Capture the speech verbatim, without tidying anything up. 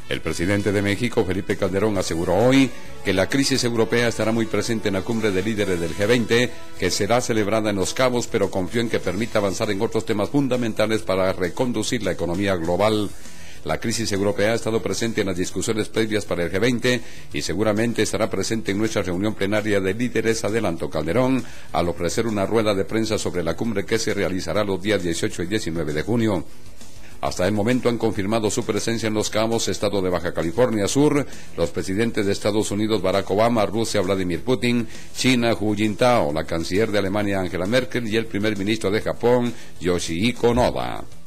El presidente de México, Felipe Calderón, aseguró hoy que la crisis europea estará muy presente en la cumbre de líderes del G veinte, que será celebrada en Los Cabos, pero confió en que permita avanzar en otros temas fundamentales para reconducir la economía global. La crisis europea ha estado presente en las discusiones previas para el G veinte y seguramente estará presente en nuestra reunión plenaria de líderes, adelantó Calderón, al ofrecer una rueda de prensa sobre la cumbre que se realizará los días dieciocho y diecinueve de junio. Hasta el momento han confirmado su presencia en Los Cabos, estado de Baja California Sur, los presidentes de Estados Unidos Barack Obama, Rusia Vladimir Putin, China Hu Jintao, la canciller de Alemania Angela Merkel y el primer ministro de Japón Yoshihiko Noda.